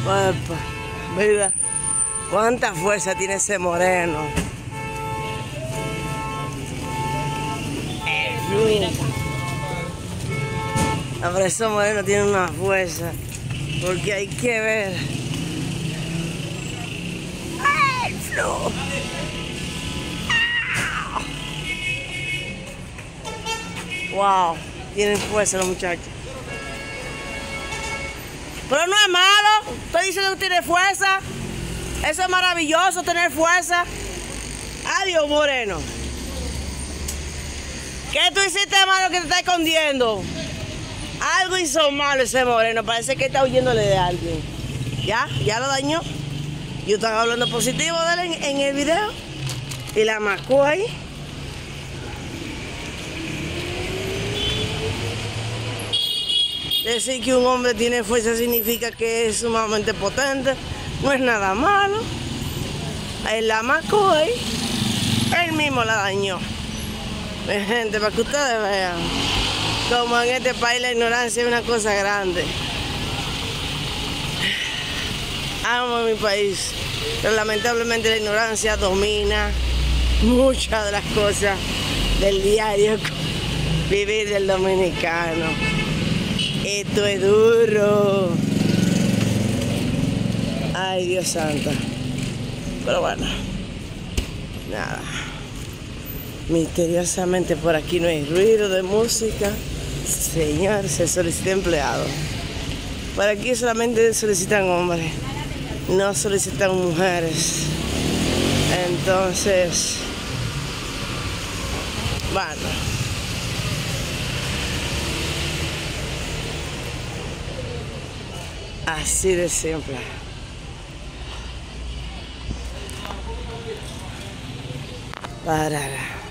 Epa, mira, cuánta fuerza tiene ese moreno. Ahora ese moreno tiene una fuerza, porque hay que ver. ¡Ay, el flow! Wow, tienen fuerza los muchachos. Pero no es malo, estoy diciendo que tiene fuerza. Eso es maravilloso, tener fuerza. Adiós, moreno. ¿Qué tú hiciste malo que te está escondiendo? Algo hizo malo ese moreno, parece que está huyéndole de alguien. ¿Ya lo dañó? Yo estaba hablando positivo de él en el video y la marcó ahí. Decir que un hombre tiene fuerza significa que es sumamente potente, no es nada malo. Él la marcó ahí, él mismo la dañó. Mi gente, para que ustedes vean como en este país la ignorancia es una cosa grande. Amo mi país, pero lamentablemente la ignorancia domina muchas de las cosas del diario vivir del dominicano. Esto es duro. Ay, Dios santo. Pero bueno, nada. Misteriosamente por aquí no hay ruido de música. Señor, se solicita empleado. Por aquí solamente solicitan hombres, no solicitan mujeres. Entonces, bueno. Así de simple. Parará.